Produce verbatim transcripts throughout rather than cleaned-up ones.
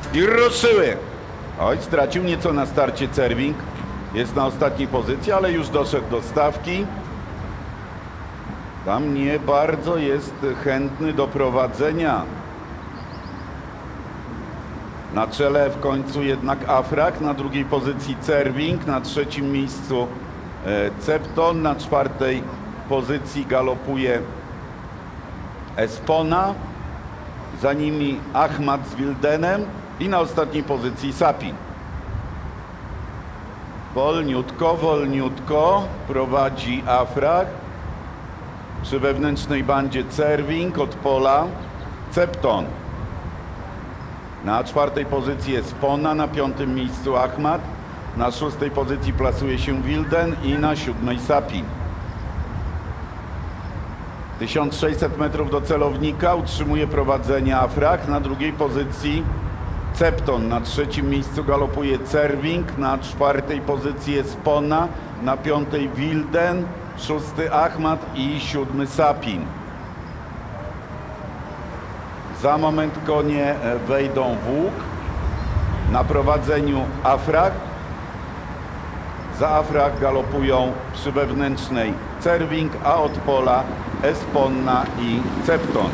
I ruszyły. Oj, stracił nieco na starcie Cerwing. Jest na ostatniej pozycji, ale już doszedł do stawki. Tam nie bardzo jest chętny do prowadzenia. Na czele w końcu jednak Afrak, na drugiej pozycji Cerwing, na trzecim miejscu Cepton, na czwartej pozycji galopuje Espona, za nimi Ahmad z Wildenem i na ostatniej pozycji Sapin. Wolniutko, wolniutko prowadzi Afrak. Przy wewnętrznej bandzie Cerwing od pola Cepton. Na czwartej pozycji jest Espona, na piątym miejscu Ahmad, na szóstej pozycji plasuje się Wilden i na siódmej Sapin. tysiąc sześćset metrów do celownika, utrzymuje prowadzenie Afrak, na drugiej pozycji Cepton, na trzecim miejscu galopuje Cerwing, na czwartej pozycji jest Espona, na piątej Wilden, szósty Ahmad i siódmy Sapin. Za moment konie wejdą w łuk. Na prowadzeniu Afrak. Za Afrak galopują przy wewnętrznej Cerwing, a od pola Esponna i Cepton.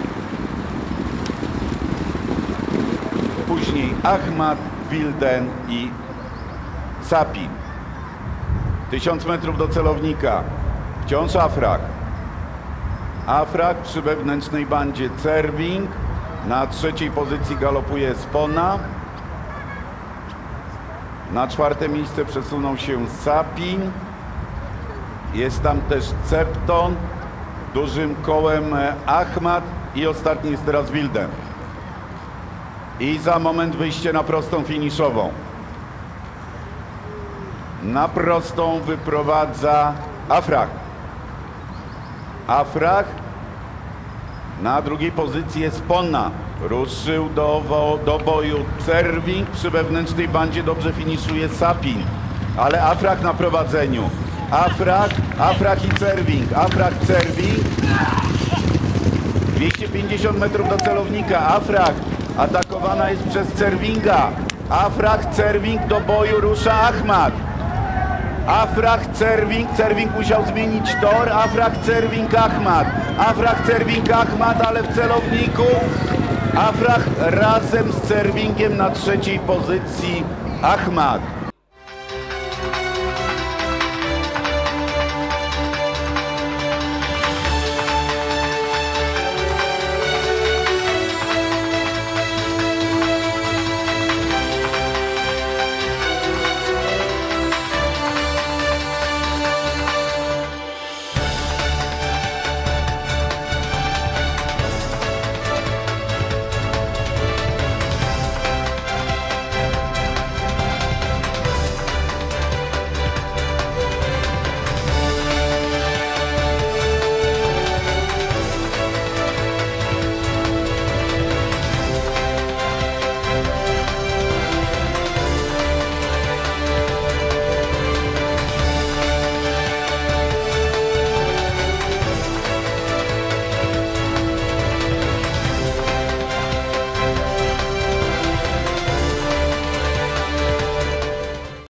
Później Ahmad, Wilden i Sapin. tysiąc metrów do celownika. Wciąż Afrak. Afrak przy wewnętrznej bandzie Cerwing. Na trzeciej pozycji galopuje Espona. Na czwarte miejsce przesunął się Sapin. Jest tam też Cepton. Dużym kołem Ahmad i ostatni jest teraz Wilden. I za moment wyjście na prostą finiszową. Na prostą wyprowadza Afrak. Afrak. Na drugiej pozycji jest Esponna. Ruszył do, do boju Cerwing. Przy wewnętrznej bandzie dobrze finiszuje Sapin. Ale Afrak na prowadzeniu. Afrak, Afrak i Cerwing. Afrak, Cerwing. dwieście pięćdziesiąt metrów do celownika. Afrak atakowana jest przez Cerwinga. Afrak, Cerwing, do boju rusza Ahmad. Afrak, Cerwing, Cerwing musiał zmienić tor. Afrak, Cerwing, Ahmad. Afrak, Cerwing, Ahmad, ale w celowniku Afrak razem z Cerwingiem na trzeciej pozycji Ahmad.